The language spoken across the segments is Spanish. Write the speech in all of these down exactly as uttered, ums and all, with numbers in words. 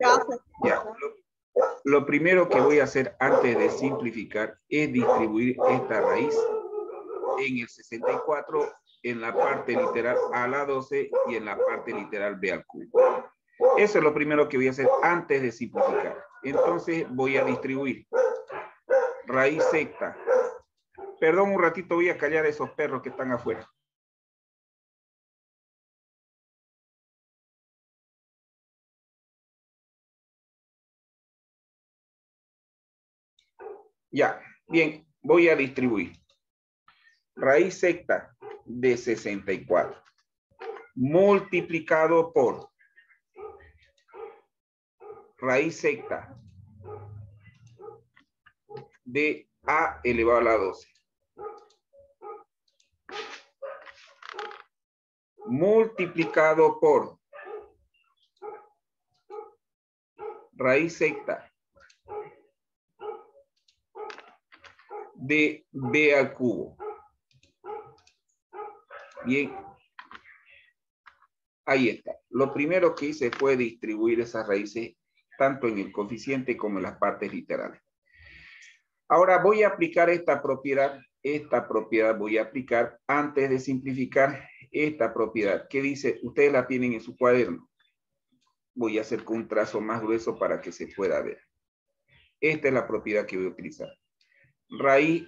Ya, lo, lo primero que voy a hacer antes de simplificar es distribuir esta raíz en el sesenta y cuatro, en la parte literal a la doce y en la parte literal b al cubo. Eso es lo primero que voy a hacer antes de simplificar. Entonces voy a distribuir raíz secta. Perdón, un ratito voy a callar a esos perros que están afuera. Ya, bien, voy a distribuir raíz secta de sesenta y cuatro multiplicado por raíz secta de a elevado a la doce multiplicado por raíz secta de b al cubo. Bien, ahí está. Lo primero que hice fue distribuir esas raíces tanto en el coeficiente como en las partes literales. Ahora voy a aplicar esta propiedad. Esta propiedad voy a aplicar antes de simplificar esta propiedad. ¿Qué dice? Ustedes la tienen en su cuaderno. Voy a hacer con un trazo más grueso para que se pueda ver. Esta es la propiedad que voy a utilizar. Raíz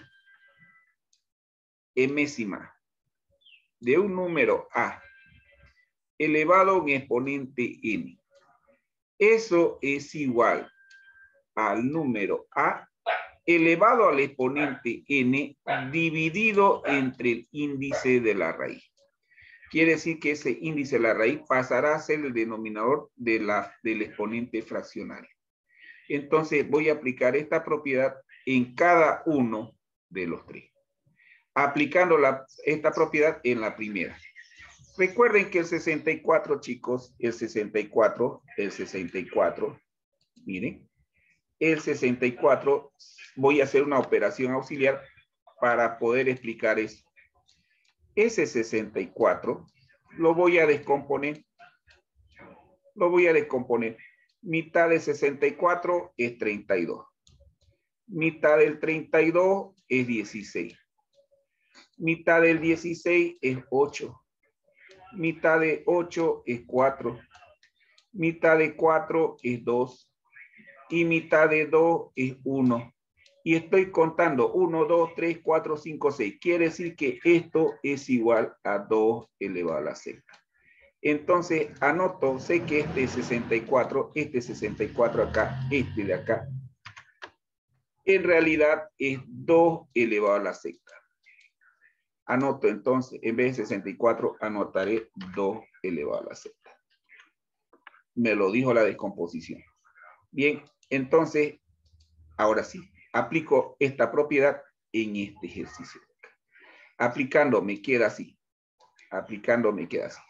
enésima de un número a elevado a un exponente n. Eso es igual al número a elevado al exponente n dividido entre el índice de la raíz. Quiere decir que ese índice de la raíz pasará a ser el denominador de la, del exponente fraccionario. Entonces voy a aplicar esta propiedad en cada uno de los tres. Aplicando la, esta propiedad en la primera. Recuerden que el sesenta y cuatro, chicos, el sesenta y cuatro, el sesenta y cuatro, miren, el sesenta y cuatro, voy a hacer una operación auxiliar para poder explicar eso. Ese sesenta y cuatro lo voy a descomponer. Lo voy a descomponer. Mitad de sesenta y cuatro es treinta y dos. Mitad del treinta y dos es dieciséis. Mitad del dieciséis es ocho. Mitad de ocho es cuatro. Mitad de cuatro es dos. Y mitad de dos es uno. Y estoy contando uno, dos, tres, cuatro, cinco, seis. Quiere decir que esto es igual a dos elevado a la sexta. Entonces anoto, sé que este es sesenta y cuatro, este es sesenta y cuatro acá, este de acá. En realidad es dos elevado a la sexta. Anoto entonces, en vez de sesenta y cuatro, anotaré dos elevado a la sexta. Me lo dijo la descomposición. Bien, entonces, ahora sí, aplico esta propiedad en este ejercicio. Aplicando me queda así. Aplicando me queda así.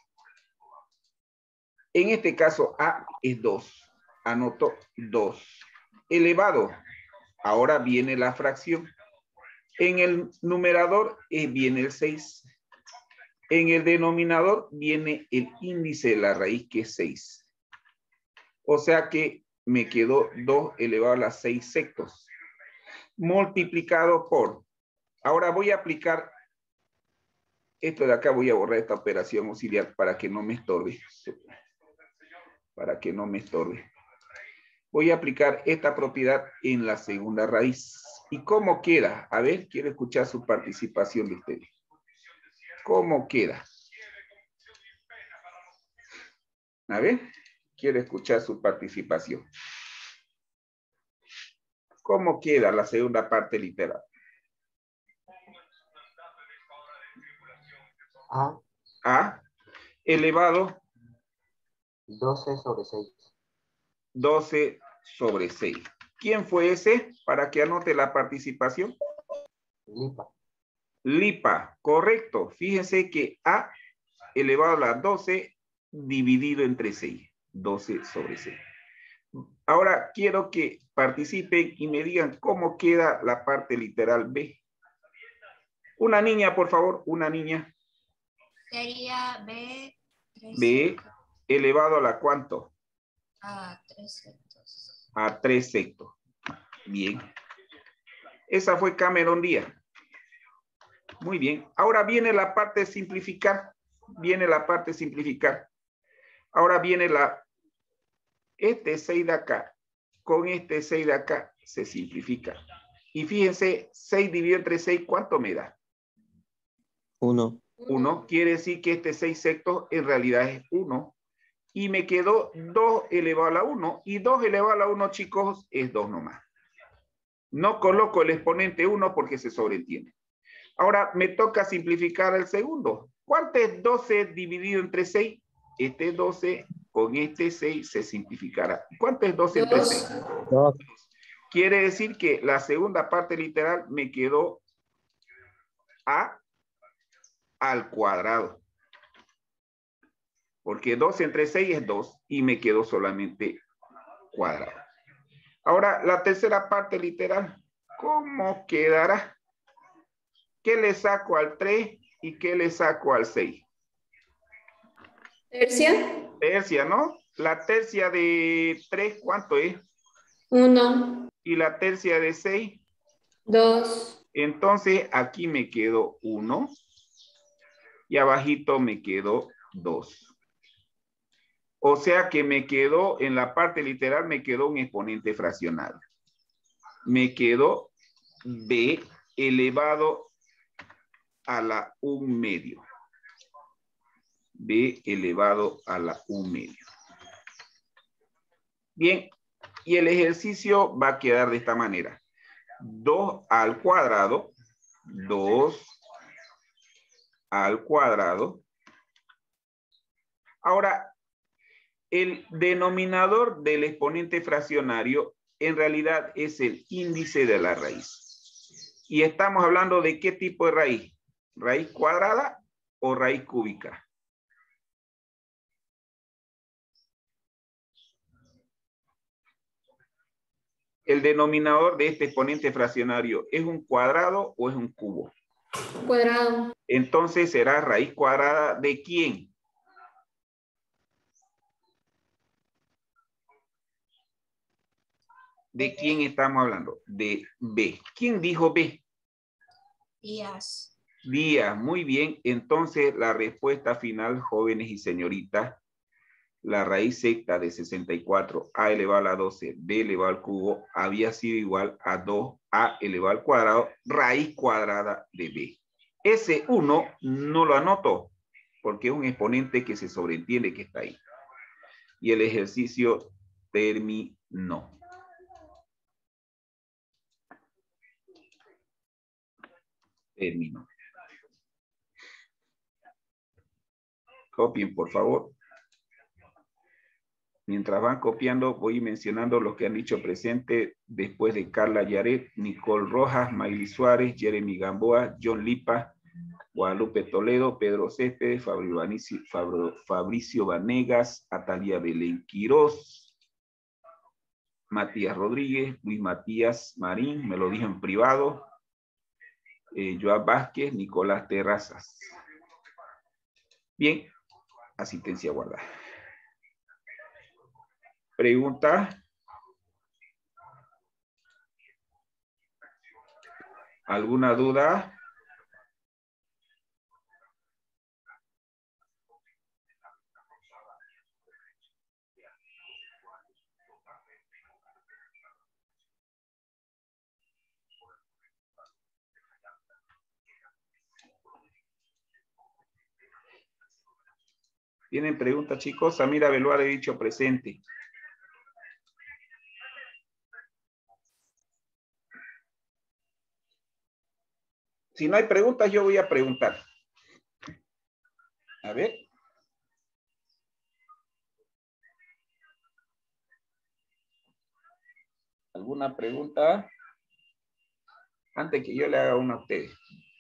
En este caso, A es dos. Anoto dos. Elevado. Ahora viene la fracción. En el numerador eh, viene el seis. En el denominador viene el índice de la raíz, que es seis. O sea que me quedó dos elevado a las seis sectos. Multiplicado por. Ahora voy a aplicar. Esto de acá voy a borrar esta operación auxiliar para que no me estorbe. Para que no me estorbe. Voy a aplicar esta propiedad en la segunda raíz. ¿Y cómo queda? A ver, quiero escuchar su participación de ustedes. ¿Cómo queda? A ver, quiero escuchar su participación. ¿Cómo queda la segunda parte literal? A. A elevado. doce sobre seis. doce sobre seis. ¿Quién fue ese? Para que anote la participación. Lipa. Lipa, correcto. Fíjense que A elevado a la doce dividido entre seis. doce sobre seis. Ahora quiero que participen y me digan cómo queda la parte literal B. Una niña, por favor, una niña. Sería B. B elevado a la ¿cuánto? A tres sextos. A tres sextos. Bien. Esa fue Cameron Díaz. Muy bien. Ahora viene la parte de simplificar. Viene la parte de simplificar. Ahora viene la... Este seis de acá. Con este seis de acá se simplifica. Y fíjense, seis dividido entre seis, ¿cuánto me da? Uno. uno. Quiere decir que este seis sextos en realidad es uno. Y me quedó dos elevado a la uno. Y dos elevado a la uno, chicos, es dos nomás. No coloco el exponente uno porque se sobreentiende. Ahora me toca simplificar el segundo. ¿Cuánto es doce dividido entre seis? Este doce con este seis se simplificará. ¿Cuánto es doce entre seis? Dos. Quiere decir que la segunda parte literal me quedó a al cuadrado. Porque dos entre seis es dos y me quedó solamente cuadrado. Ahora, la tercera parte literal, ¿cómo quedará? ¿Qué le saco al tres y qué le saco al seis? Tercia. Tercia, ¿no? La tercia de tres, ¿cuánto es? Uno. Y la tercia de seis. Dos. Entonces, aquí me quedó uno. Y abajito me quedó dos. O sea que me quedó, en la parte literal, me quedó un exponente fraccionario. Me quedó b elevado a la un medio. B elevado a la un medio. Bien, y el ejercicio va a quedar de esta manera. dos al cuadrado, dos al cuadrado. Ahora, el denominador del exponente fraccionario en realidad es el índice de la raíz. Y estamos hablando de qué tipo de raíz. ¿Raíz cuadrada o raíz cúbica? El denominador de este exponente fraccionario, ¿es un cuadrado o es un cubo? Cuadrado. Entonces será raíz cuadrada ¿de quién? ¿De quién estamos hablando? De B. ¿Quién dijo B? Díaz. Díaz, muy bien. Entonces la respuesta final, jóvenes y señoritas, la raíz secta de sesenta y cuatro, a elevado a la doce, b elevado al cubo, había sido igual a dos, a elevado al cuadrado, raíz cuadrada de b. Ese uno no lo anoto, porque es un exponente que se sobreentiende que está ahí. Y el ejercicio terminó. Terminó. Copien, por favor. Mientras van copiando, voy mencionando los que han dicho presente después de Carla Yaret, Nicole Rojas, Mayli Suárez, Jeremy Gamboa, John Lipa, Guadalupe Toledo, Pedro Céspedes, Fabricio, Fabricio Vanegas, Atalia Belén Quirós, Matías Rodríguez, Luis Matías Marín, me lo dijo en privado, eh, Joan Vázquez, Nicolás Terrazas. Bien, asistencia guardada. ¿Pregunta? ¿Alguna duda? ¿Tienen preguntas, chicos? Samira Beluar, he dicho presente. Si no hay preguntas, yo voy a preguntar. A ver. ¿Alguna pregunta? Antes que yo le haga una a ustedes.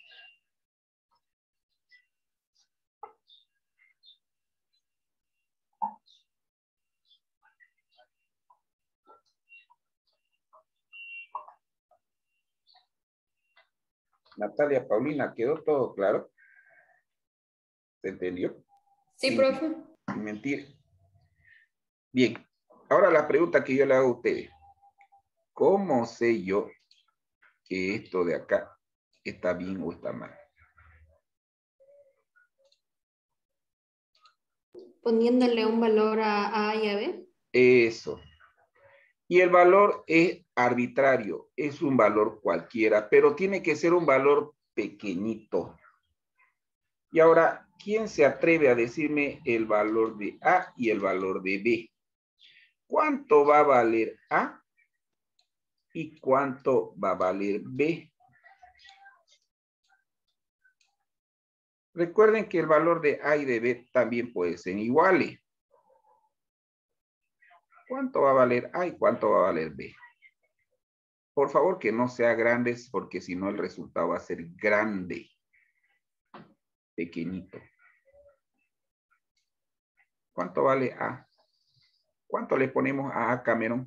Natalia, Paulina, ¿quedó todo claro? ¿Se entendió? Sí, Sin- profe. sin mentir. Bien. Ahora la pregunta que yo le hago a ustedes. ¿Cómo sé yo que esto de acá está bien o está mal? Poniéndole un valor a A y a B. Eso. Y el valor es arbitrario, es un valor cualquiera, pero tiene que ser un valor pequeñito. Y ahora, ¿quién se atreve a decirme el valor de A y el valor de B? ¿Cuánto va a valer A y cuánto va a valer B? Recuerden que el valor de A y de B también puede ser iguales. ¿Cuánto va a valer A y cuánto va a valer B? Por favor, que no sea grandes, porque si no el resultado va a ser grande. Pequeñito. ¿Cuánto vale A? ¿Cuánto le ponemos a A, Cameron?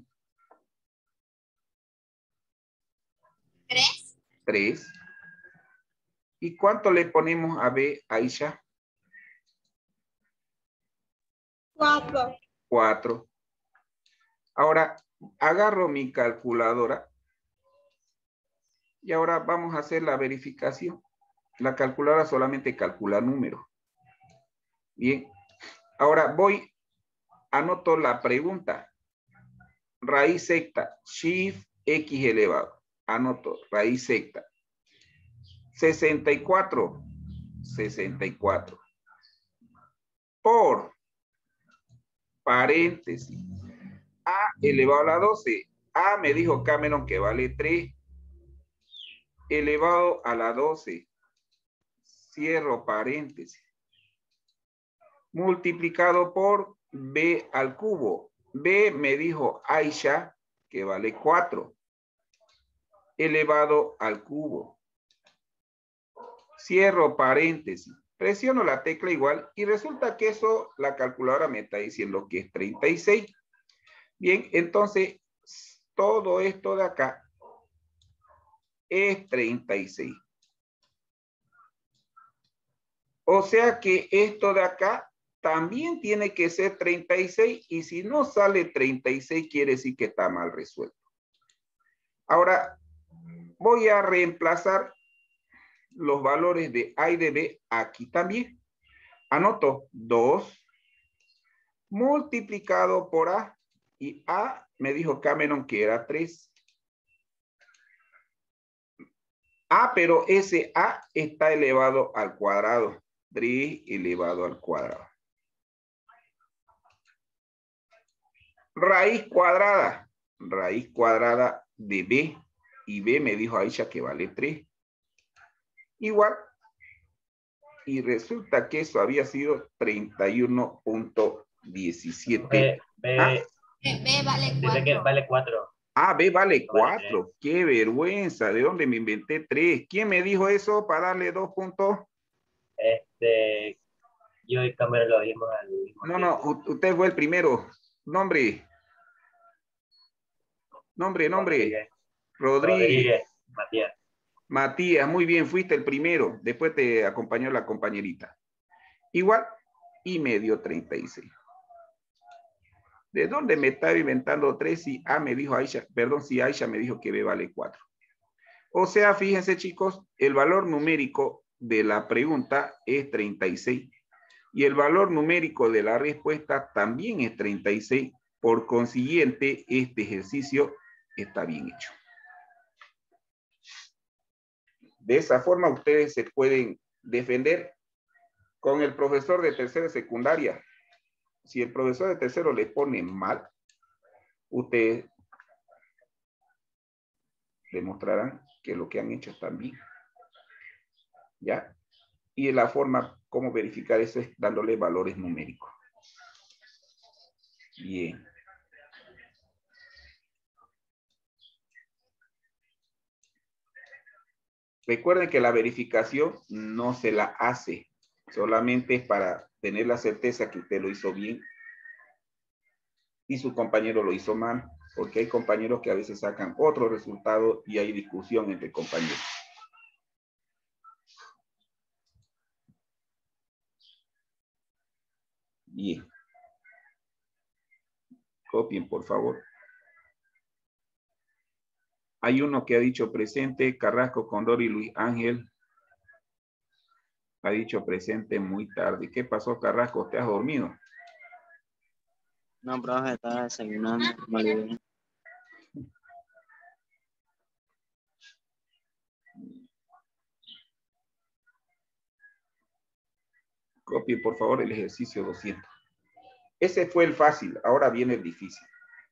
Tres. Tres. ¿Y cuánto le ponemos a B, Aisha? Cuatro. Cuatro. Ahora, agarro mi calculadora y ahora vamos a hacer la verificación. La calculadora solamente calcula números. Bien. Ahora voy, anoto la pregunta. Raíz secta, shift X elevado. Anoto, raíz secta. sesenta y cuatro. sesenta y cuatro. Por paréntesis. A elevado a la doce. A me dijo Cameron que vale tres. Elevado a la doce. Cierro paréntesis. Multiplicado por B al cubo. B me dijo Aisha que vale cuatro. Elevado al cubo. Cierro paréntesis. Presiono la tecla igual y resulta que eso la calculadora me está diciendo que es treinta y seis. Bien, entonces todo esto de acá es treinta y seis. O sea que esto de acá también tiene que ser treinta y seis y si no sale treinta y seis quiere decir que está mal resuelto. Ahora voy a reemplazar los valores de A y de B aquí también. Anoto dos multiplicado por A y A me dijo Cameron que era tres. A, pero ese A está elevado al cuadrado. tres elevado al cuadrado. Raíz cuadrada. Raíz cuadrada de B. Y B me dijo Aisha que vale tres. Igual. Y resulta que eso había sido treinta y uno punto diecisiete. B, B, Ah, B, B vale dice que cuatro. vale cuatro. ah, B vale No vale cuatro. Qué vergüenza. ¿De dónde me inventé tres? ¿Quién me dijo eso para darle dos puntos? Este, yo y Cameron lo dijimos al mismo No, no, tiempo. u- usted fue el primero. Nombre. Nombre, nombre. Rodríguez. Rodríguez. Rodríguez, Matías. Matías, muy bien, fuiste el primero. Después te acompañó la compañerita. Igual, y me dio treinta y seis. ¿De dónde me estaba inventando tres si A me dijo Aisha, perdón, si Aisha me dijo que B vale cuatro? O sea, fíjense chicos, el valor numérico de la pregunta es treinta y seis. Y el valor numérico de la respuesta también es treinta y seis. Por consiguiente, este ejercicio está bien hecho. De esa forma ustedes se pueden defender con el profesor de tercera secundaria. Si el profesor de tercero le pone mal, ustedes demostrarán que lo que han hecho está bien. ¿Ya? Y la forma como verificar eso es dándole valores numéricos. Bien. Recuerden que la verificación no se la hace, solamente es para tener la certeza que usted lo hizo bien y su compañero lo hizo mal, porque hay compañeros que a veces sacan otro resultado y hay discusión entre compañeros. Bien. Copien, por favor. Hay uno que ha dicho presente, Carrasco, Condori y Luis Ángel. Ha dicho presente muy tarde. ¿Qué pasó, Carrasco? ¿Te has dormido? No, profe, estaba desayunando. Me olvidé. Copie, por favor, el ejercicio doscientos. Ese fue el fácil, ahora viene el difícil.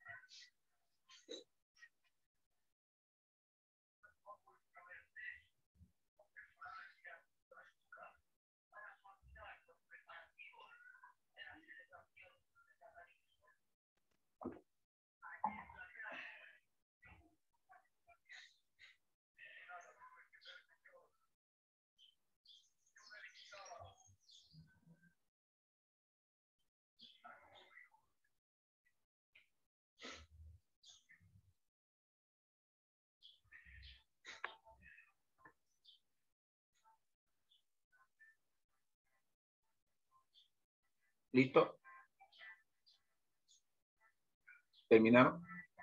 ¿Listo? ¿Terminaron?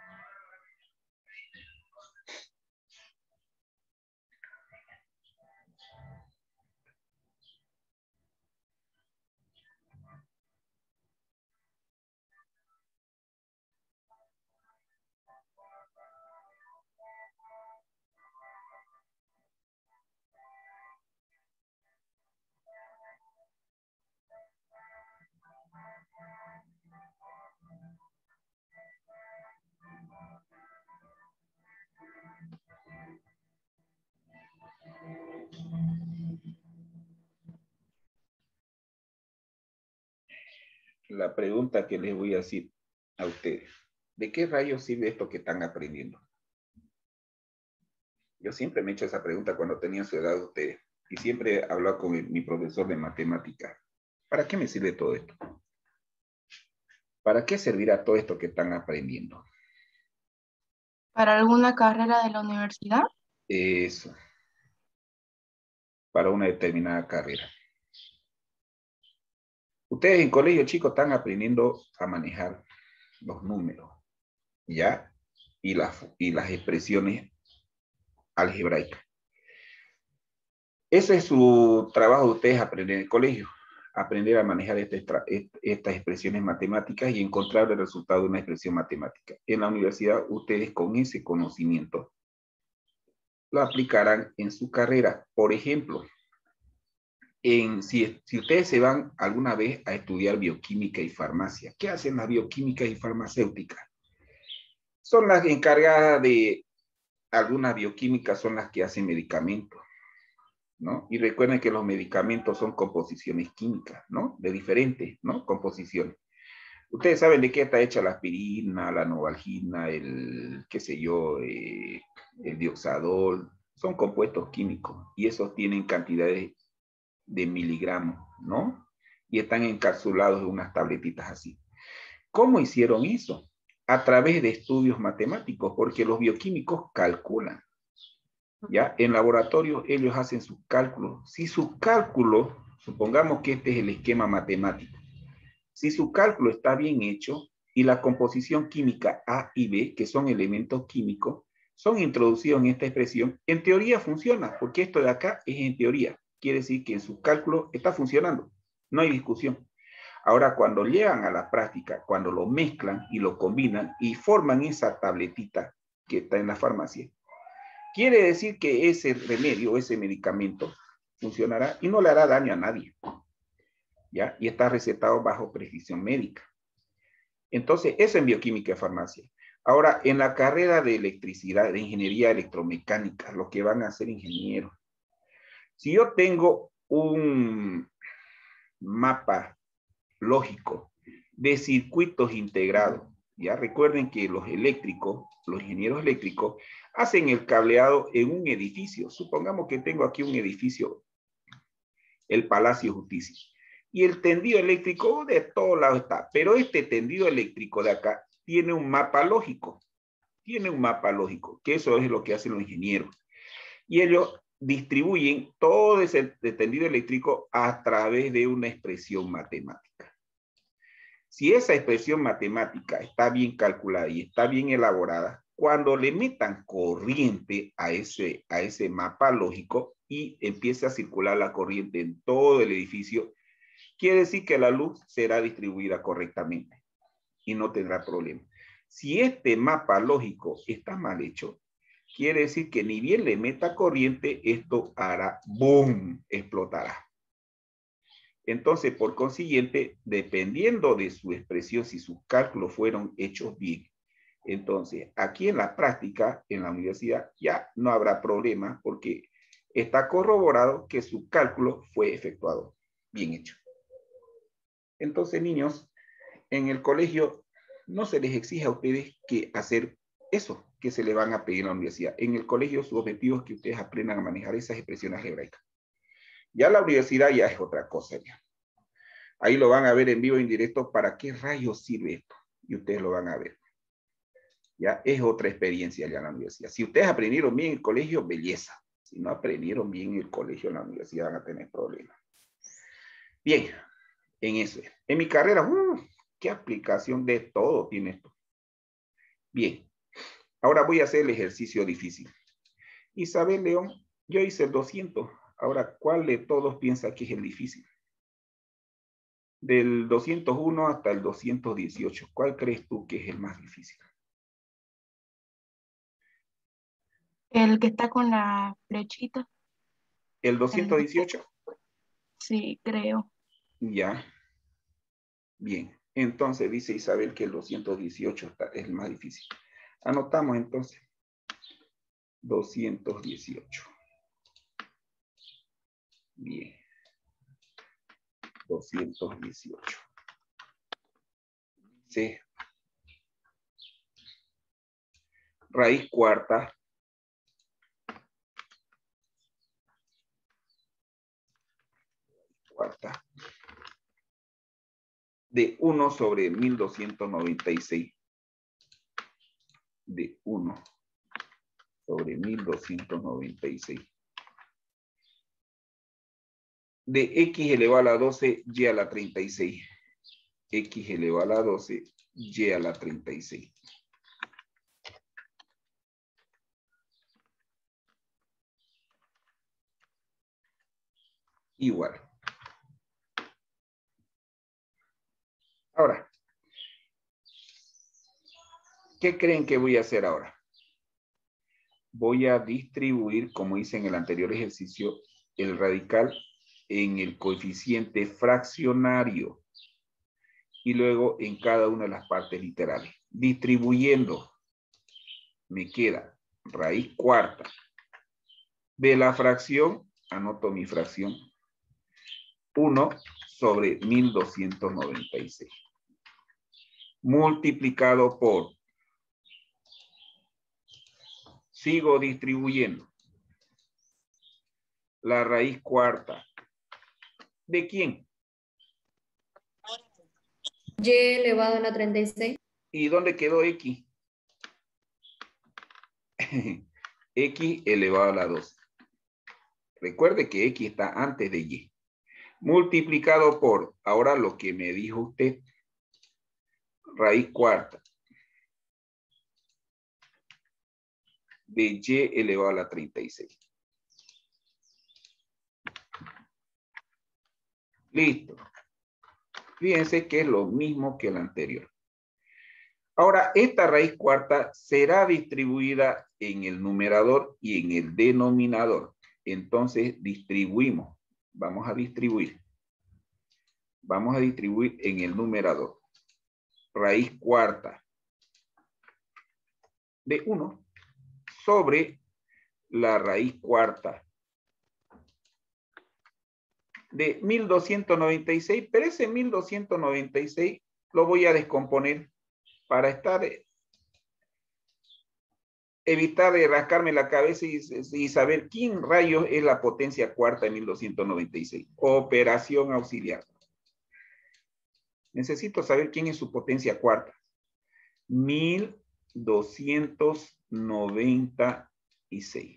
La pregunta que les voy a decir a ustedes. ¿De qué rayos sirve esto que están aprendiendo? Yo siempre me he hecho esa pregunta cuando tenía su edad ustedes. Y siempre he hablado con mi profesor de matemáticas. ¿Para qué me sirve todo esto? ¿Para qué servirá todo esto que están aprendiendo? ¿Para alguna carrera de la universidad? Eso. Para una determinada carrera. Ustedes en colegio, chicos, están aprendiendo a manejar los números, ¿ya? Y las, y las expresiones algebraicas. Ese es su trabajo de ustedes, aprender en el colegio. Aprender a manejar este, estas expresiones matemáticas y encontrar el resultado de una expresión matemática. En la universidad, ustedes con ese conocimiento lo aplicarán en su carrera. Por ejemplo, en, si, si ustedes se van alguna vez a estudiar bioquímica y farmacia, ¿qué hacen las bioquímicas y farmacéuticas? Son las encargadas de, algunas bioquímicas son las que hacen medicamentos, ¿no? Y recuerden que los medicamentos son composiciones químicas, ¿no? De diferentes, ¿no? Composiciones. Ustedes saben de qué está hecha la aspirina, la novalgina, el, qué sé yo, eh, el dioxadol. Son compuestos químicos y esos tienen cantidades de miligramos, ¿no? Y están encapsulados en unas tabletitas así. ¿Cómo hicieron eso? A través de estudios matemáticos, porque los bioquímicos calculan. ¿Ya? En laboratorio ellos hacen sus cálculos. Si sus cálculos, supongamos que este es el esquema matemático, si su cálculo está bien hecho y la composición química A y B, que son elementos químicos, son introducidos en esta expresión, en teoría funciona, porque esto de acá es en teoría. Quiere decir que en sus cálculos está funcionando. No hay discusión. Ahora, cuando llegan a la práctica, cuando lo mezclan y lo combinan y forman esa tabletita que está en la farmacia, quiere decir que ese remedio, ese medicamento, funcionará y no le hará daño a nadie. ¿Ya? Y está recetado bajo prescripción médica. Entonces, eso en bioquímica y farmacia. Ahora, en la carrera de electricidad, de ingeniería electromecánica, lo que van a hacer ingenieros. Si yo tengo un mapa lógico de circuitos integrados, ya recuerden que los eléctricos, los ingenieros eléctricos, hacen el cableado en un edificio. Supongamos que tengo aquí un edificio, el Palacio Justicia. Y el tendido eléctrico de todos lados está. Pero este tendido eléctrico de acá tiene un mapa lógico. Tiene un mapa lógico, que eso es lo que hacen los ingenieros. Y ellos distribuyen todo ese tendido eléctrico a través de una expresión matemática. Si esa expresión matemática está bien calculada y está bien elaborada, cuando le metan corriente a ese, a ese mapa lógico y empiece a circular la corriente en todo el edificio, quiere decir que la luz será distribuida correctamente y no tendrá problema. Si este mapa lógico está mal hecho, quiere decir que ni bien le meta corriente, esto hará boom, explotará. Entonces, por consiguiente, dependiendo de su expresión, si sus cálculos fueron hechos bien, entonces aquí en la práctica, en la universidad, ya no habrá problema porque está corroborado que su cálculo fue efectuado bien hecho. Entonces, niños, en el colegio no se les exige a ustedes que hacer eso que se le van a pedir en la universidad. En el colegio su objetivo es que ustedes aprendan a manejar esas expresiones algebraicas. Ya la universidad ya es otra cosa ya. Ahí lo van a ver en vivo en directo para qué rayos sirve esto. Y ustedes lo van a ver. Ya es otra experiencia ya en la universidad. Si ustedes aprendieron bien en el colegio, belleza. Si no aprendieron bien en el colegio, en la universidad van a tener problemas. Bien, en eso. En mi carrera, uh, qué aplicación de todo tiene esto. Bien, ahora voy a hacer el ejercicio difícil. Isabel León, yo hice el doscientos. Ahora, ¿cuál de todos piensa que es el difícil? Del doscientos uno hasta el doscientos dieciocho, ¿cuál crees tú que es el más difícil? El que está con la flechita. ¿El doscientos dieciocho? Sí, creo. Ya. Bien. Entonces dice Isabel que el doscientos dieciocho está, es el más difícil. Anotamos entonces. doscientos dieciocho. Bien. doscientos dieciocho. Sí. Raíz cuarta. Cuarta. De uno sobre mil doscientos noventa y seis. De uno sobre mil doscientos noventa y seis. De x elevado a la doce, y a la treinta y seis. X elevado a la doce, y a la treinta y seis. Igual. Ahora, ¿qué creen que voy a hacer ahora? Voy a distribuir, como hice en el anterior ejercicio, el radical en el coeficiente fraccionario y luego en cada una de las partes literales. Distribuyendo, me queda raíz cuarta de la fracción, anoto mi fracción, uno sobre mil doscientos noventa y seis. Multiplicado por, sigo distribuyendo, la raíz cuarta. ¿De quién? Y elevado a la treinta y seis. ¿Y dónde quedó X? X elevado a la doce. Recuerde que X está antes de Y. Multiplicado por, ahora lo que me dijo usted, raíz cuarta de Y elevado a la treinta y seis. Listo. Fíjense que es lo mismo que el anterior. Ahora, esta raíz cuarta será distribuida en el numerador y en el denominador. Entonces, distribuimos. Vamos a distribuir. Vamos a distribuir en el numerador. Raíz cuarta de uno sobre la raíz cuarta de mil doscientos noventa y seis, pero ese mil doscientos noventa y seis lo voy a descomponer para estar, evitar de rascarme la cabeza y, y saber quién rayos es la potencia cuarta de mil doscientos noventa y seis. Operación auxiliar. Necesito saber quién es su potencia cuarta. mil doscientos noventa y seis.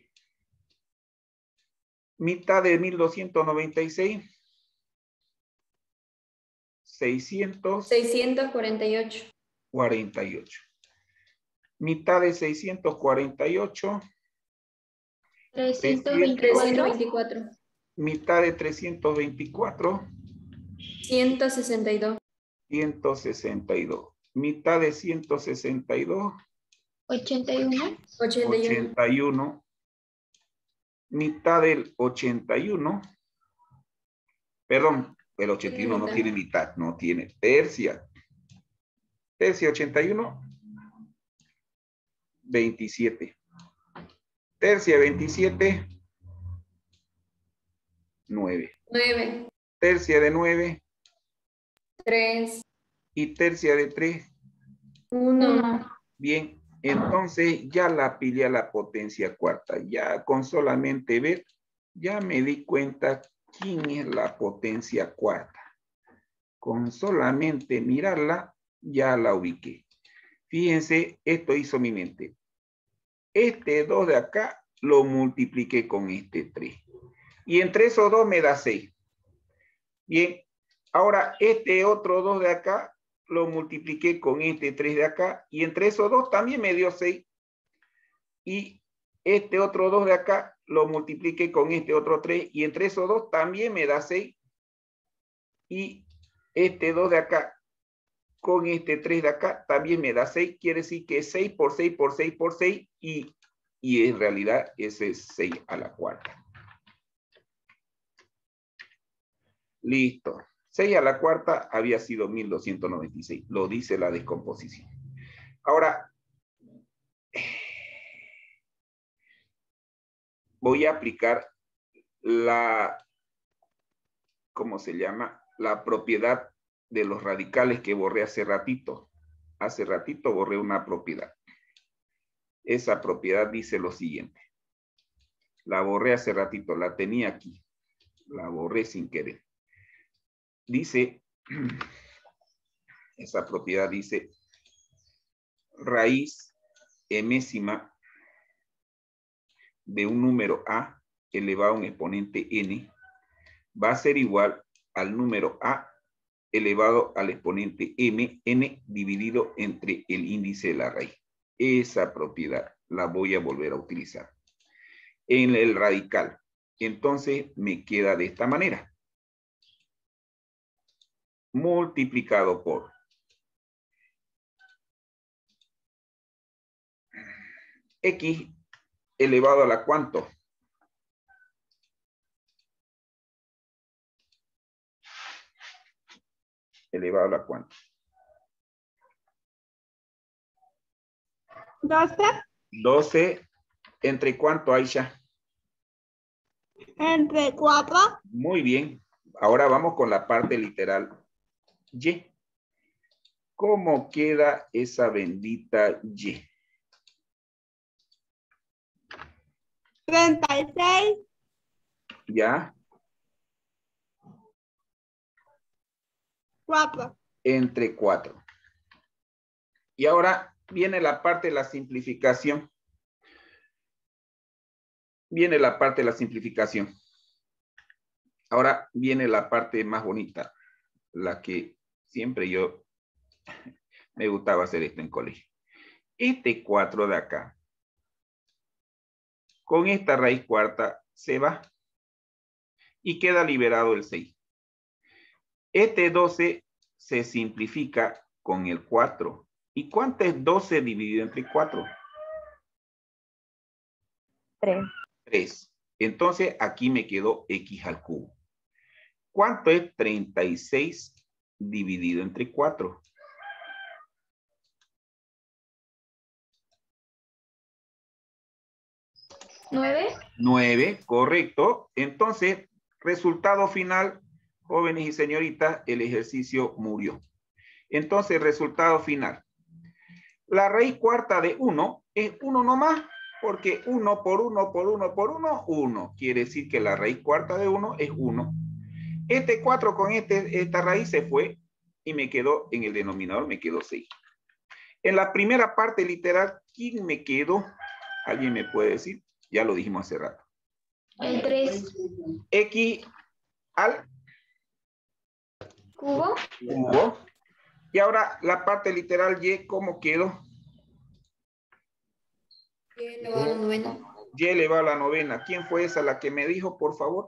Mitad de mil doscientos noventa y seis. seiscientos seiscientos cuarenta y ocho. cuarenta y ocho. Mitad de seiscientos cuarenta y ocho. trescientos trescientos veinticuatro. veinticuatro. Mitad de trescientos veinticuatro. ciento sesenta y dos. ciento sesenta y dos. Mitad de ciento sesenta y dos. ochenta y uno. ochenta y uno. ochenta y uno. Mitad del ochenta y uno. Perdón, el ochenta y uno no tiene mitad, no tiene tercia. Tercia ochenta y uno. veintisiete. Tercia veintisiete. nueve. nueve. Tercia de nueve. tres. Y tercia de tres. uno. Bien, entonces ya la pillé a la potencia cuarta. Ya con solamente ver, ya me di cuenta quién es la potencia cuarta. Con solamente mirarla, ya la ubiqué. Fíjense, esto hizo mi mente. Este dos de acá lo multipliqué con este tres. Y entre esos dos me da seis. Bien, ahora este otro dos de acá lo multipliqué con este tres de acá. Y entre esos dos también me dio seis. Y este otro dos de acá lo multipliqué con este otro tres. Y entre esos dos también me da seis. Y este dos de acá con este tres de acá también me da seis. Quiere decir que es seis por seis por seis por seis. Y, y en realidad ese es seis a la cuarta. Listo. seis a la cuarta había sido mil doscientos noventa y seis. Lo dice la descomposición. Ahora, voy a aplicar la, ¿cómo se llama? La propiedad de los radicales que borré hace ratito. Hace ratito borré una propiedad. Esa propiedad dice lo siguiente. La borré hace ratito, la tenía aquí. La borré sin querer. Dice, esa propiedad dice, raíz enésima de un número a elevado a un exponente n va a ser igual al número a elevado al exponente m, n dividido entre el índice de la raíz. Esa propiedad la voy a volver a utilizar en el radical. Entonces me queda de esta manera. Multiplicado por x elevado a la ¿cuánto? Elevado a la ¿cuánto? doce. doce. ¿Entre cuánto, Aisha? Entre cuatro. Muy bien. Ahora vamos con la parte literal. Y. ¿Cómo queda esa bendita Y? treinta y seis. ¿Ya? cuatro. Entre cuatro. Y ahora viene la parte de la simplificación. Viene la parte de la simplificación. Ahora viene la parte más bonita, la que siempre yo me gustaba hacer esto en colegio. Este cuatro de acá, con esta raíz cuarta, se va y queda liberado el seis. Este doce se simplifica con el cuatro. ¿Y cuánto es doce dividido entre cuatro? tres. tres. Entonces aquí me quedó x al cubo. ¿Cuánto es treinta y seis dividido entre cuatro? nueve. nueve, correcto. Entonces, resultado final, jóvenes y señoritas, el ejercicio murió. Entonces, resultado final. La raíz cuarta de uno es uno nomás, porque uno por uno por uno por uno, uno. Quiere decir que la raíz cuarta de uno es uno. Este cuatro con este, esta raíz se fue y me quedó en el denominador, me quedó seis. En la primera parte literal, ¿quién me quedó? ¿Alguien me puede decir? Ya lo dijimos hace rato. El tres. X al Cubo. Cubo. Y ahora la parte literal Y, ¿cómo quedó? Y elevado a la novena. Y elevado a la novena. ¿Quién fue esa la que me dijo, por favor?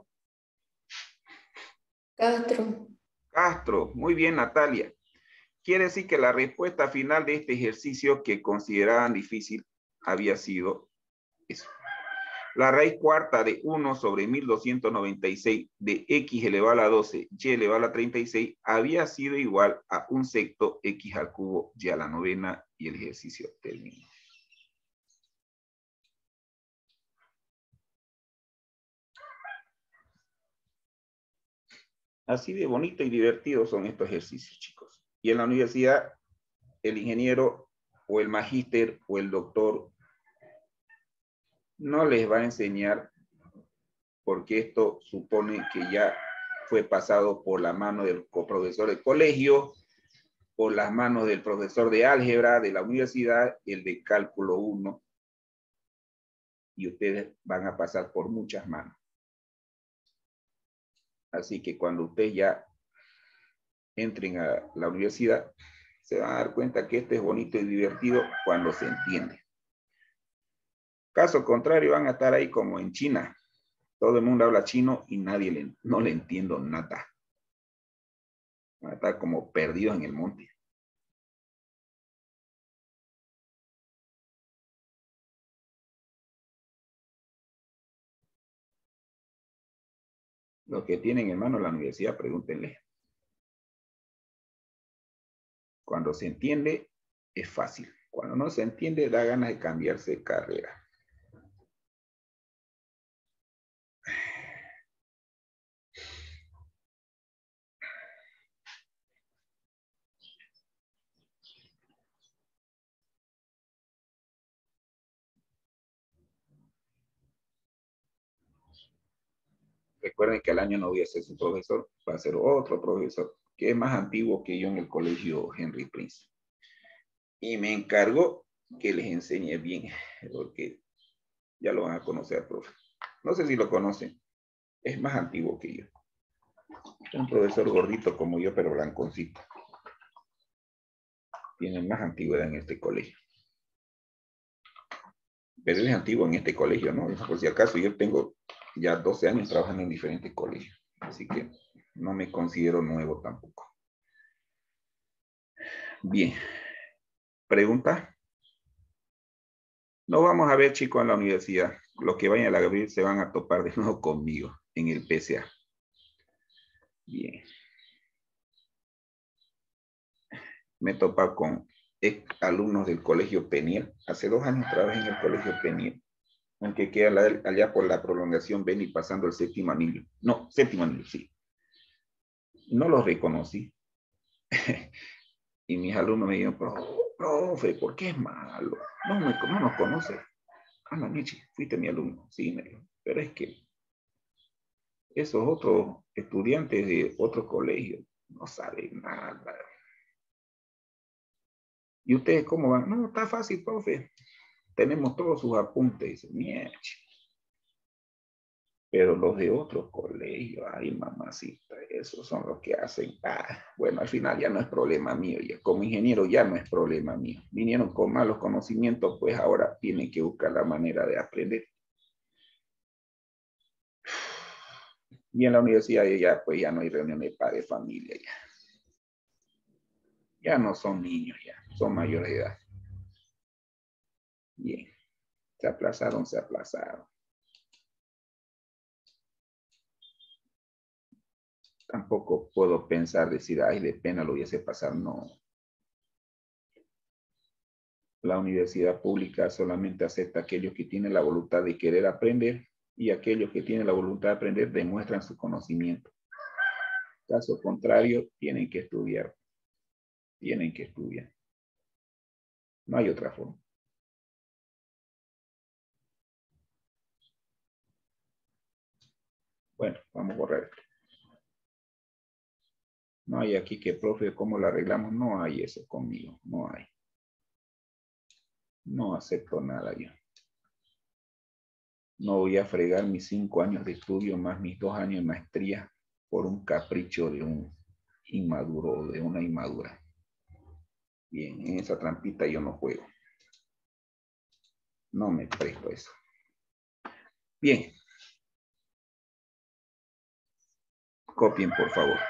Castro. Castro. Muy bien, Natalia. Quiere decir que la respuesta final de este ejercicio que consideraban difícil había sido eso. La raíz cuarta de uno sobre mil doscientos noventa y seis de x elevado a la doce, y elevado a la treinta y seis, había sido igual a un sexto x al cubo, y a la novena, y el ejercicio terminó. Así de bonito y divertido son estos ejercicios, chicos. Y en la universidad, el ingeniero o el magíster o el doctor no les va a enseñar, porque esto supone que ya fue pasado por la mano del coprofesor del colegio, por las manos del profesor de álgebra de la universidad, el de cálculo uno, y ustedes van a pasar por muchas manos. Así que cuando ustedes ya entren a la universidad, se van a dar cuenta que esto es bonito y divertido cuando se entiende. Caso contrario, van a estar ahí como en China. Todo el mundo habla chino y nadie le, no le entiendo nada. Van a estar como perdidos en el monte. Los que tienen en mano la universidad, pregúntenle. Cuando se entiende, es fácil. Cuando no se entiende, da ganas de cambiarse de carrera. Recuerden que al año no voy a ser su profesor, va a ser otro profesor, que es más antiguo que yo en el colegio Henry Prince. Y me encargó que les enseñe bien, porque ya lo van a conocer, profe. No sé si lo conocen, es más antiguo que yo. Es un profesor gordito como yo, pero blanconcito. Tiene más antigüedad en este colegio. Pero es antiguo en este colegio, ¿no? Por si acaso, yo tengo ya doce años trabajando en diferentes colegios. Así que no me considero nuevo tampoco. Bien. ¿Pregunta? No vamos a ver, chicos, en la universidad. Los que vayan a la Gabriel se van a topar de nuevo conmigo en el P C A. Bien. Me he topado con alumnos del colegio Peniel. Hace dos años trabajé en el colegio Peniel, aunque queda allá por la prolongación Beni pasando el séptimo anillo. No, séptimo anillo, sí. No los reconocí. Y mis alumnos me dijeron, profe, ¿por qué es malo? No, me, no nos conoce. Ana Michi, fuiste mi alumno. Sí, me dijo. Pero es que esos otros estudiantes de otro colegio no saben nada. ¿Y ustedes cómo van? No, está fácil, profe. Tenemos todos sus apuntes. Miech. Pero los de otros colegios, ay, mamacita, esos son los que hacen. Ah, bueno, al final ya no es problema mío. Ya como ingeniero ya no es problema mío. Vinieron con malos conocimientos, pues ahora tienen que buscar la manera de aprender. Y en la universidad ya, pues ya no hay reuniones de padre familia ya. Ya no son niños ya, son mayores de edad. Bien, se aplazaron, se aplazaron. Tampoco puedo pensar, decir, ay, de pena lo hubiese pasado. No. La universidad pública solamente acepta a aquellos que tienen la voluntad de querer aprender y aquellos que tienen la voluntad de aprender demuestran su conocimiento. Caso contrario, tienen que estudiar. Tienen que estudiar. No hay otra forma. Bueno, vamos a borrar esto. No hay aquí que, profe, ¿cómo lo arreglamos? No hay eso conmigo. No hay. No acepto nada yo. No voy a fregar mis cinco años de estudio más mis dos años de maestría por un capricho de un inmaduro o de una inmadura. Bien, en esa trampita yo no juego. No me presto eso. Bien. Copien, por favor.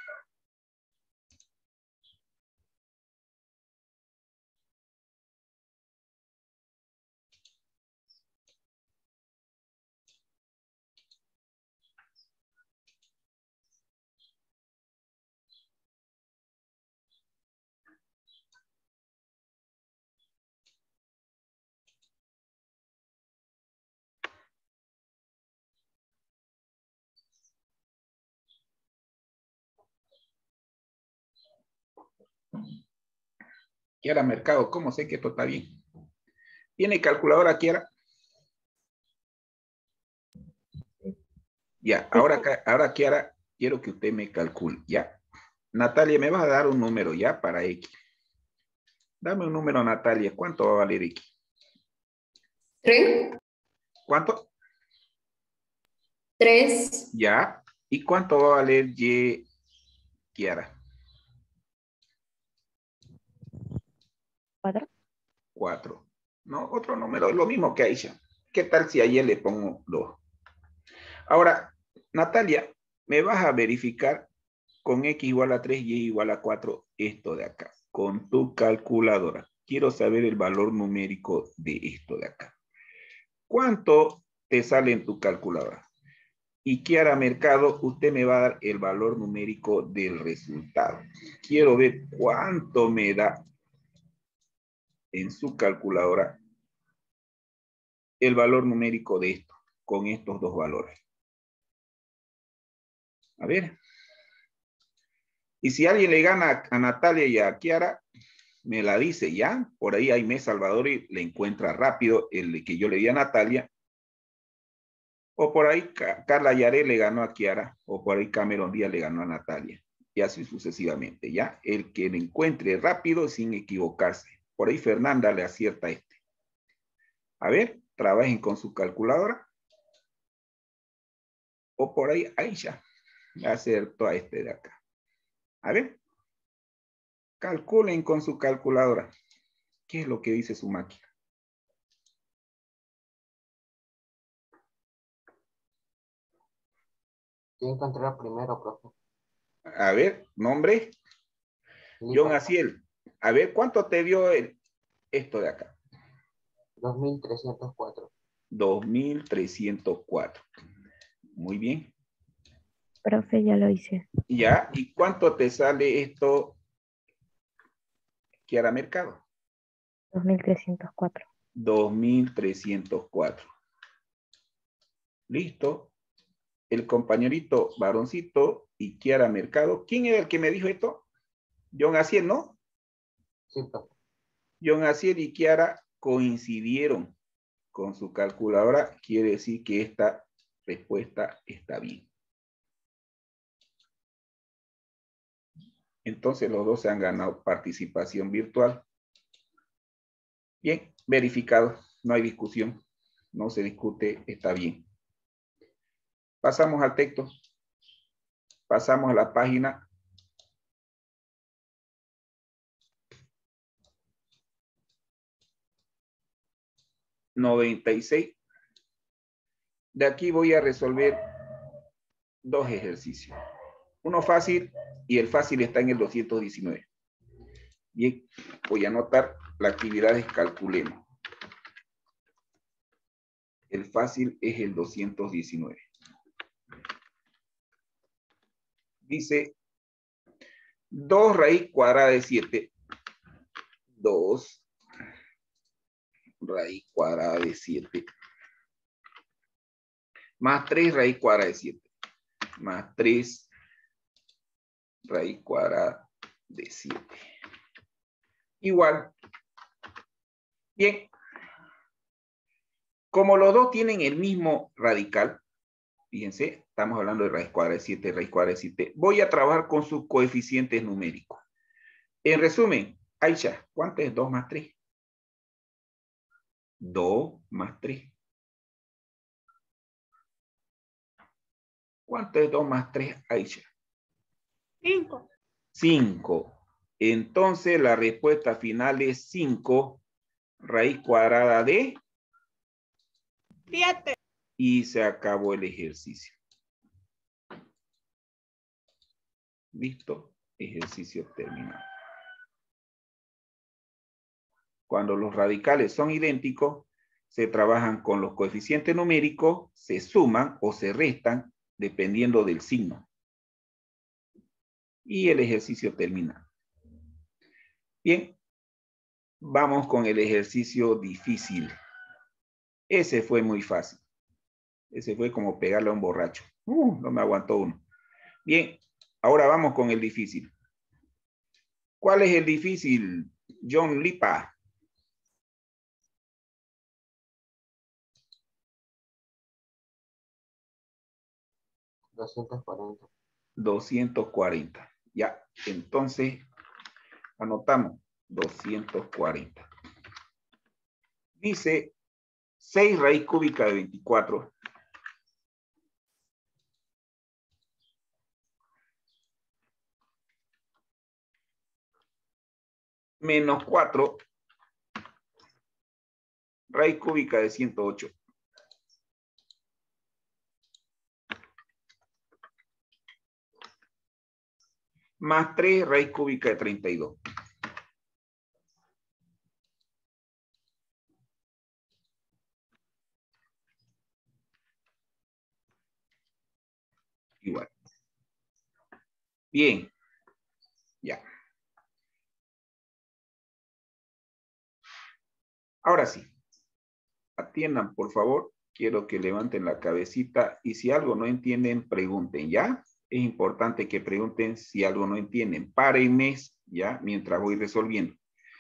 Kiara Mercado, ¿cómo sé que esto está bien? ¿Tiene calculadora, Kiara? Ya, ahora, ahora Kiara, quiero que usted me calcule, ¿ya? Natalia, me vas a dar un número, ¿ya? Para X. Dame un número, Natalia. ¿Cuánto va a valer X? Tres. ¿Cuánto? Tres. Ya. ¿Y cuánto va a valer Y, Kiara? Cuatro. Cuatro. No, otro número, lo mismo que Aisha. ¿Qué tal si a Y le pongo dos? Ahora, Natalia, me vas a verificar con X igual a tres, Y igual a cuatro, esto de acá, con tu calculadora. Quiero saber el valor numérico de esto de acá. ¿Cuánto te sale en tu calculadora? Y Kiara Mercado, usted me va a dar el valor numérico del resultado. Quiero ver cuánto me da en su calculadora el valor numérico de esto, con estos dos valores. A ver. Y si alguien le gana a Natalia y a Kiara, me la dice ya. Por ahí Aimé Salvador y le encuentra rápido el que yo le di a Natalia. O por ahí Carla Yaré le ganó a Kiara. O por ahí Cameron Díaz le ganó a Natalia. Y así sucesivamente, ¿ya? El que le encuentre rápido sin equivocarse. Por ahí Fernanda le acierta a este. A ver, trabajen con su calculadora. O por ahí Aisha le acertó a este de acá. A ver. Calculen con su calculadora. ¿Qué es lo que dice su máquina? Yo encontré el primero, profe. A ver, nombre. Lipa. John Aciel. A ver, ¿cuánto te dio el, esto de acá? dos mil trescientos cuatro. dos mil trescientos cuatro. Muy bien. Profe, ya lo hice. Ya, ¿y cuánto te sale esto, Kiara Mercado? dos mil trescientos cuatro. dos mil trescientos cuatro. Listo. El compañerito varoncito y Kiara Mercado. ¿Quién era el que me dijo esto? John Aciel, ¿no? Sí, profe. John Aciel y Kiara coincidieron con su calculadora. Quiere decir que esta respuesta está bien. Entonces los dos se han ganado participación virtual. Bien, verificado. No hay discusión. No se discute, está bien. Pasamos al texto. Pasamos a la página noventa y seis. De aquí voy a resolver dos ejercicios. Uno fácil y el fácil está en el doscientos diecinueve. Bien, voy a anotar la actividad de calculemos. El fácil es el doscientos diecinueve. Dice dos raíz cuadrada de siete. dos raíz cuadrada de siete. Más tres raíz cuadrada de siete. Más tres raíz cuadrada de siete. Igual. Bien. Como los dos tienen el mismo radical, fíjense, estamos hablando de raíz cuadrada de siete, raíz cuadrada de siete, voy a trabajar con sus coeficientes numéricos. En resumen, Aisha, ¿cuánto es dos más tres? dos más tres. ¿Cuánto es dos más tres, Aisha? cinco. cinco. Entonces la respuesta final es cinco raíz cuadrada de siete. Y se acabó el ejercicio. ¿Listo? Ejercicio terminado. Cuando los radicales son idénticos, se trabajan con los coeficientes numéricos, se suman o se restan dependiendo del signo. Y el ejercicio termina. Bien, vamos con el ejercicio difícil. Ese fue muy fácil. Ese fue como pegarle a un borracho. Uh, no me aguantó uno. Bien, ahora vamos con el difícil. ¿Cuál es el difícil, John Lipa? doscientos cuarenta. doscientos cuarenta. Ya, entonces anotamos doscientos cuarenta. Dice seis raíz cúbica de veinticuatro. Menos cuatro raíz cúbica de ciento ocho. Más tres raíz cúbica de treinta y dos. Igual. Bien. Ya. Ahora sí. Atiendan, por favor. Quiero que levanten la cabecita y si algo no entienden, pregunten, ¿ya? Es importante que pregunten si algo no entienden. Párenme, ¿ya? Mientras voy resolviendo.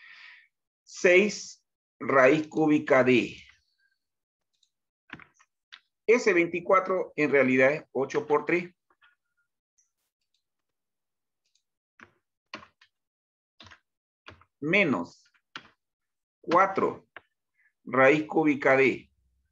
seis raíz cúbica de... Ese veinticuatro en realidad es ocho por tres. Menos cuatro raíz cúbica de...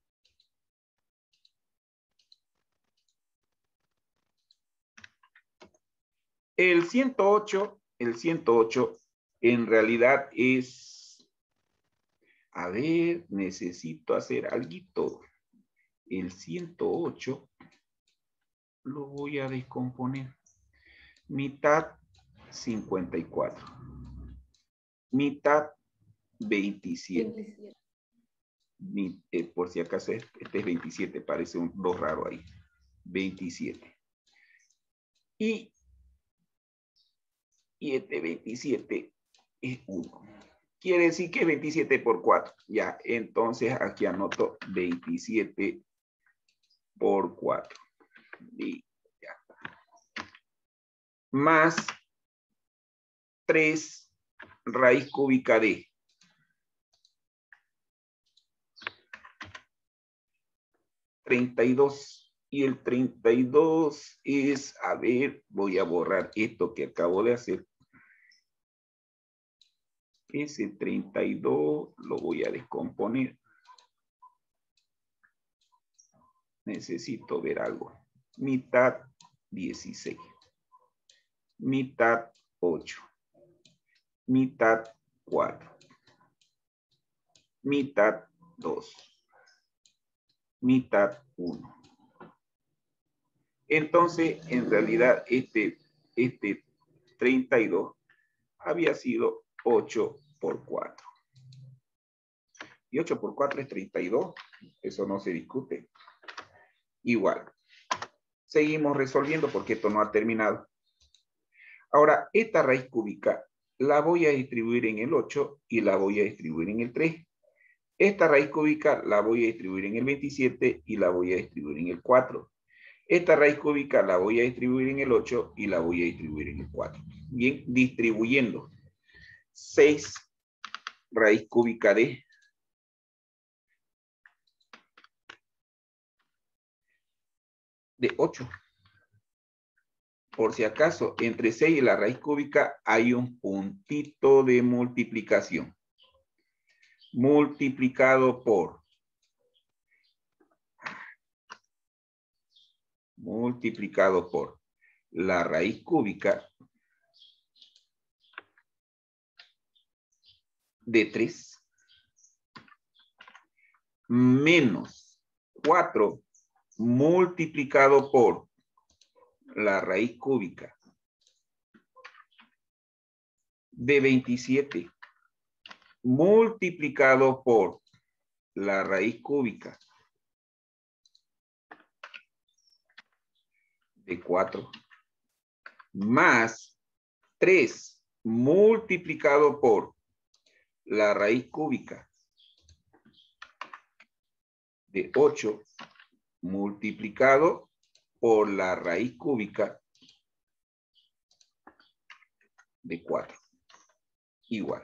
El ciento ocho, el ciento ocho en realidad es... A ver, necesito hacer algo. El ciento ocho lo voy a descomponer. Mitad cincuenta y cuatro. Mitad veintisiete. veintisiete. Mi, eh, por si acaso este es veintisiete, parece un dos raro ahí. veintisiete. Y, y este veintisiete es uno. Quiere decir que es veintisiete por cuatro. Ya, entonces aquí anoto veintisiete por cuatro. Y ya está. Más tres raíz cúbica de... treinta y dos. Y el treinta y dos es, a ver, voy a borrar esto que acabo de hacer. Ese treinta y dos lo voy a descomponer. Necesito ver algo. Mitad dieciséis. Mitad ocho. Mitad cuatro. Mitad dos. Mitad uno. Entonces, en realidad, este, este treinta y dos había sido ocho por cuatro. Y ocho por cuatro es treinta y dos. Eso no se discute. Igual. Seguimos resolviendo porque esto no ha terminado. Ahora, esta raíz cúbica la voy a distribuir en el ocho y la voy a distribuir en el tres. Esta raíz cúbica la voy a distribuir en el veintisiete y la voy a distribuir en el cuatro. Esta raíz cúbica la voy a distribuir en el ocho y la voy a distribuir en el cuatro. Bien, distribuyendo. seis raíz cúbica de... de ocho. Por si acaso, entre seis y la raíz cúbica hay un puntito de multiplicación. Multiplicado por... multiplicado por la raíz cúbica de tres menos cuatro multiplicado por la raíz cúbica de veintisiete multiplicado por la raíz cúbica de cuatro más tres multiplicado por la raíz cúbica de ocho multiplicado por la raíz cúbica de cuatro. Igual.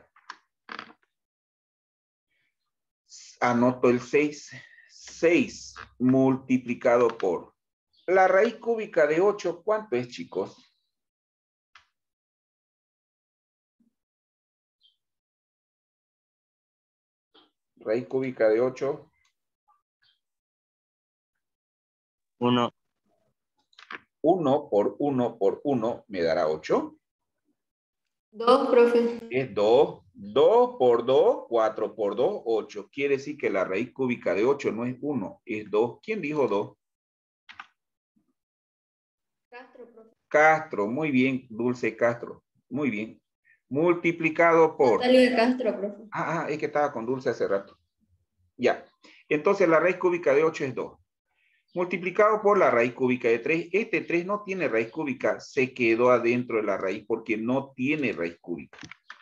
Anoto el seis. seis multiplicado por la raíz cúbica de ocho. ¿Cuánto es, chicos? Raíz cúbica de ocho. Uno. uno por uno por uno me dará ocho. Dos, profe. Es dos. dos por dos, cuatro por dos, ocho. Quiere decir que la raíz cúbica de ocho no es uno, es dos. ¿Quién dijo dos? Castro, profe. Castro, muy bien. Dulce Castro, muy bien. Multiplicado por... Natalia Castro, profe. Ah, ah, es que estaba con Dulce hace rato. Ya. Entonces la raíz cúbica de ocho es dos. Multiplicado por la raíz cúbica de tres. Este tres no tiene raíz cúbica. Se quedó adentro de la raíz porque no tiene raíz cúbica.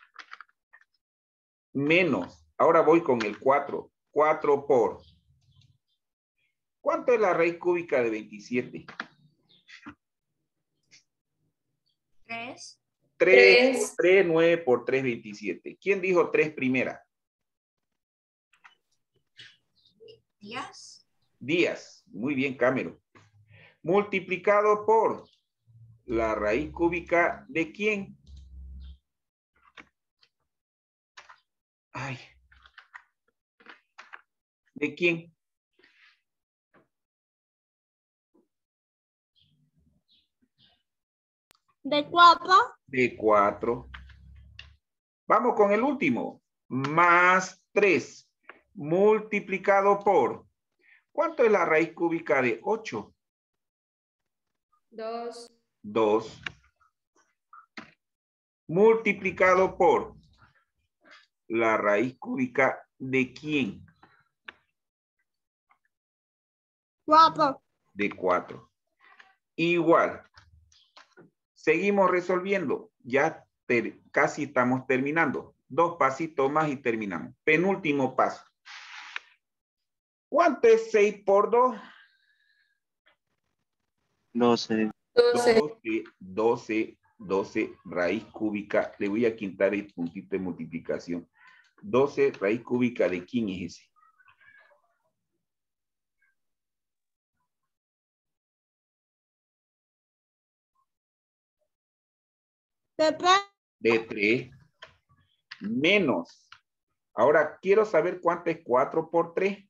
Menos. Ahora voy con el cuatro. cuatro por. ¿Cuánto es la raíz cúbica de veintisiete? Tres. tres. tres, nueve por tres, veintisiete. ¿Quién dijo tres primera? Días. Díaz. Muy bien, Camero. Multiplicado por la raíz cúbica de quién? Ay. ¿De quién? De cuatro. De cuatro. Vamos con el último. Más tres. Multiplicado por. ¿Cuánto es la raíz cúbica de ocho? Dos. dos. Multiplicado por la raíz cúbica de quién? Cuatro. De cuatro. Igual. Seguimos resolviendo. Ya ter- casi estamos terminando. Dos pasitos más y terminamos. Penúltimo paso. ¿Cuánto es seis por dos? Doce. Doce. doce, doce, doce, raíz cúbica. Le voy a quitar el puntito de multiplicación. doce, raíz cúbica de quién es ese? De tres. De tres. Menos. Ahora quiero saber cuánto es cuatro por tres.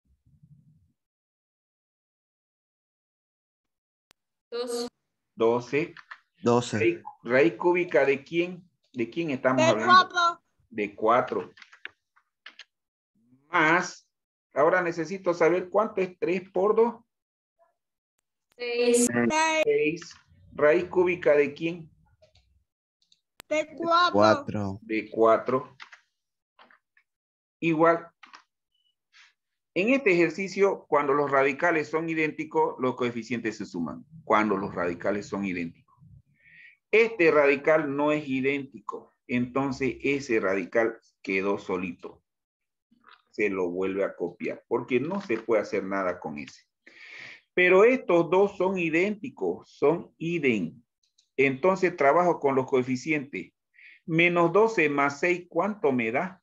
Dos. doce. doce. Raíz, raíz cúbica de quién? ¿De quién estamos De hablando? cuatro. De cuatro. Más. Ahora necesito saber cuánto es tres por dos. Seis. seis. Raíz cúbica de quién? De cuatro. cuatro. De cuatro. Igual. En este ejercicio, cuando los radicales son idénticos, los coeficientes se suman. Cuando los radicales son idénticos. Este radical no es idéntico. Entonces, ese radical quedó solito. Se lo vuelve a copiar. Porque no se puede hacer nada con ese. Pero estos dos son idénticos. Son idem. Entonces, trabajo con los coeficientes. Menos doce más seis, ¿cuánto me da?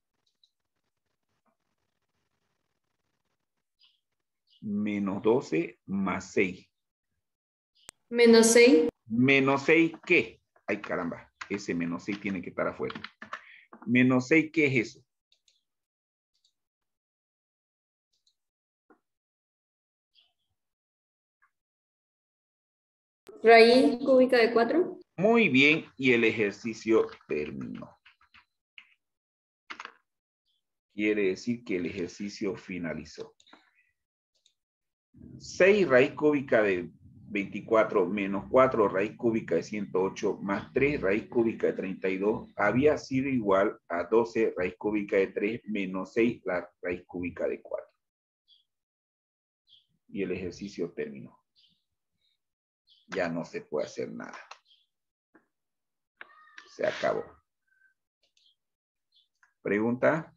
Menos doce más seis. Menos seis. Menos seis, ¿qué? Ay, caramba. Ese menos seis tiene que estar afuera. Menos seis, ¿qué es eso? Raíz cúbica de cuatro. Muy bien. Y el ejercicio terminó. Quiere decir que el ejercicio finalizó. seis raíz cúbica de veinticuatro menos cuatro raíz cúbica de ciento ocho más tres raíz cúbica de treinta y dos había sido igual a doce raíz cúbica de tres menos seis la raíz cúbica de cuatro. Y el ejercicio terminó. Ya no se puede hacer nada. Se acabó. ¿Pregunta?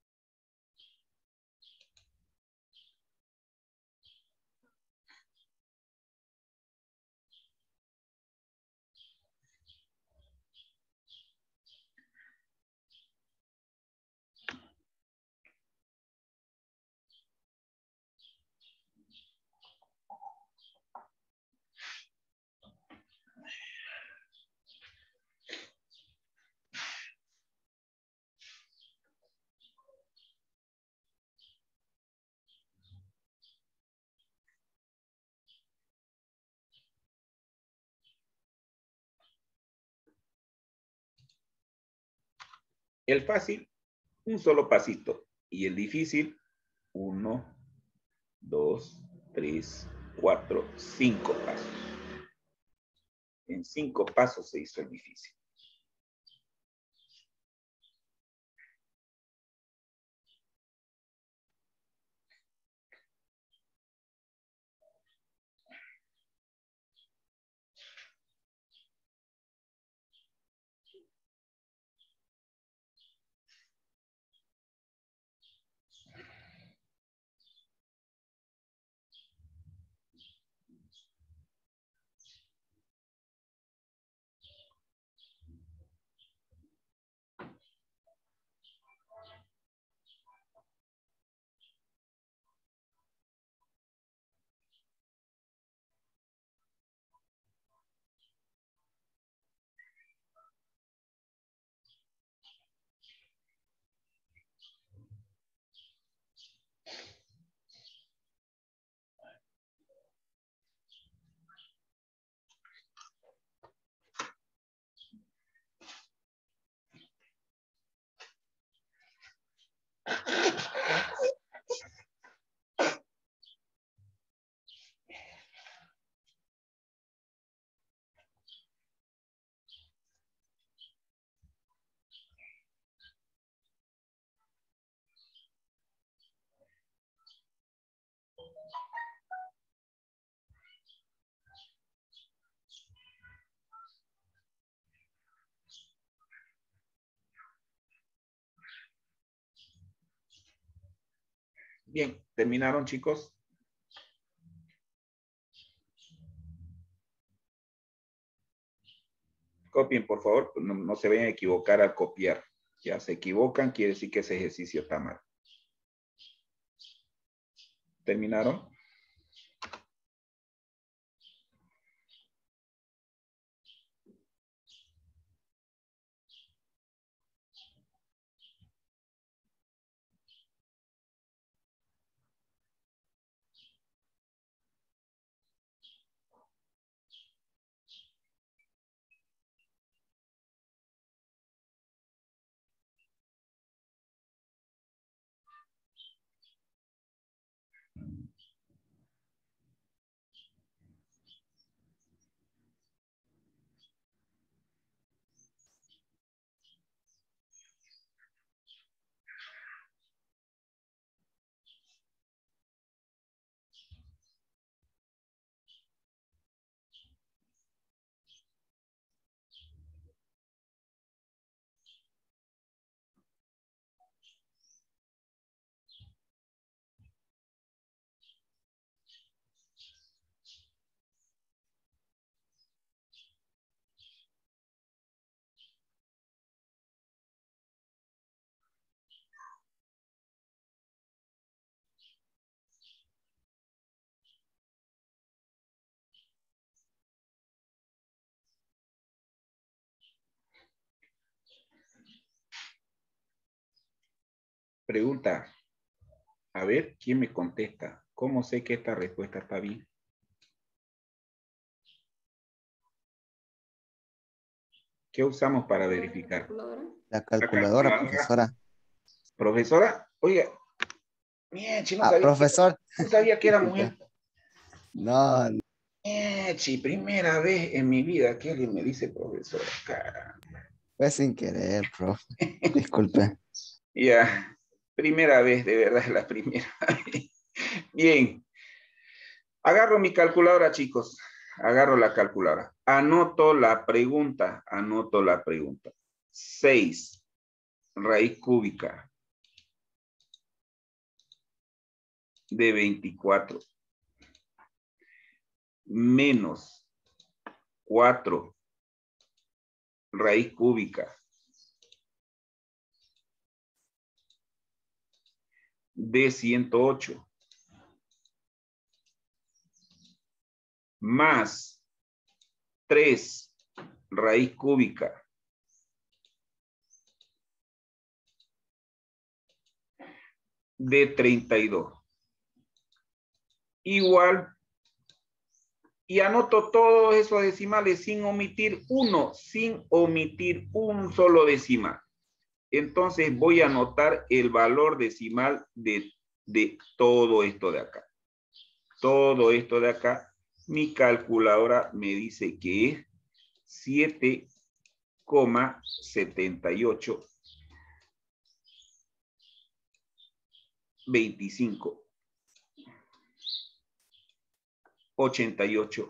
El fácil, un solo pasito. Y el difícil, uno, dos, tres, cuatro, cinco pasos. En cinco pasos se hizo el difícil. Bien, ¿terminaron, chicos? Copien, por favor, no, no se vayan a equivocar al copiar. Ya se equivocan, quiere decir que ese ejercicio está mal. ¿Terminaron? Pregunta. A ver, ¿quién me contesta? ¿Cómo sé que esta respuesta está bien? ¿Qué usamos para verificar? Calculadora. La calculadora, profesora. ¿Profesora? Oiga, Miechi, no Ah, sabía, profesor. que, no sabía que era mujer. No, no. Miechi, primera vez en mi vida que alguien me dice profesor. Caramba. Fue sin querer, profe. Disculpe. Ya, primera vez, de verdad, la primera vez. Bien. Agarro mi calculadora, chicos. Agarro la calculadora. Anoto la pregunta. Anoto la pregunta. seis raíz cúbica de veinticuatro menos cuatro raíz cúbica de ciento ocho más tres raíz cúbica de treinta y dos. Igual, y anoto todos esos decimales sin omitir uno, sin omitir un solo decimal. Entonces voy a anotar el valor decimal de, de todo esto de acá. Todo esto de acá, mi calculadora me dice que es siete coma setenta y ocho veinticinco ochenta y ocho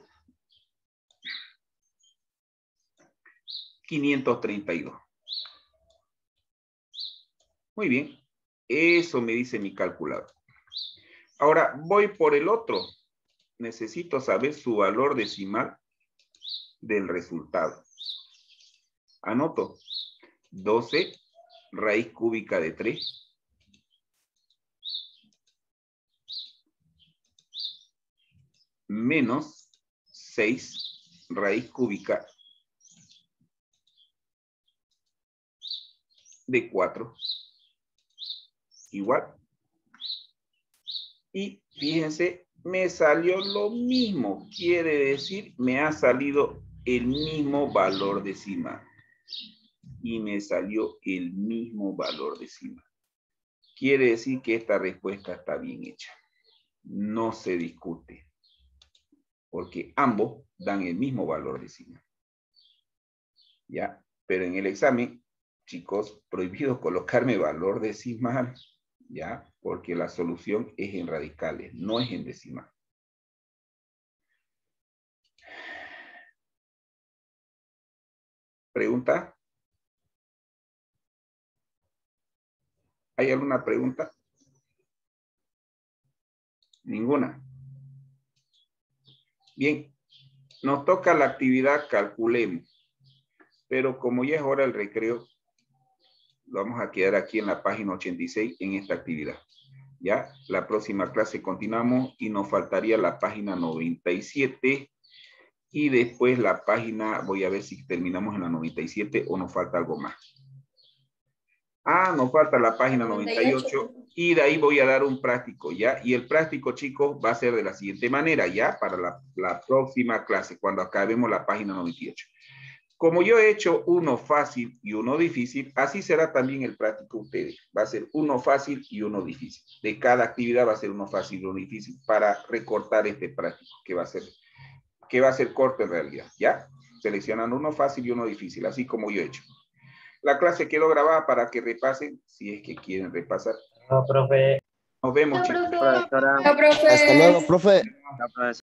quinientos treinta y dos. Muy bien, eso me dice mi calculador. Ahora voy por el otro. Necesito saber su valor decimal del resultado. Anoto doce raíz cúbica de tres menos seis raíz cúbica de cuatro. Igual. Y fíjense, me salió lo mismo. Quiere decir, me ha salido el mismo valor decimal. Y me salió el mismo valor decimal. Quiere decir que esta respuesta está bien hecha. No se discute. Porque ambos dan el mismo valor decimal. ¿Ya? Pero en el examen, chicos, prohibido colocarme valor decimal, ¿ya? Porque la solución es en radicales, no es en decimal. ¿Pregunta? ¿Hay alguna pregunta? Ninguna. Bien, nos toca la actividad calculemos. Pero como ya es hora del recreo, vamos a quedar aquí en la página ochenta y seis en esta actividad. Ya, la próxima clase continuamos y nos faltaría la página noventa y siete y después la página, voy a ver si terminamos en la noventa y siete o nos falta algo más. Ah, nos falta la página noventa y ocho y de ahí voy a dar un práctico, ¿ya? Y el práctico, chicos, va a ser de la siguiente manera, ¿ya? Para la, la próxima clase, cuando acabemos la página noventa y ocho. Como yo he hecho uno fácil y uno difícil, así será también el práctico ustedes. Va a ser uno fácil y uno difícil. De cada actividad va a ser uno fácil y uno difícil para recortar este práctico, que va a ser, que va a ser corto en realidad, ¿ya? Seleccionando uno fácil y uno difícil, así como yo he hecho. La clase quedó grabada para que repasen, si es que quieren repasar. No, profe. Nos vemos, chicos. Profesora. Chao, profe. Hasta luego, profe. La profesora.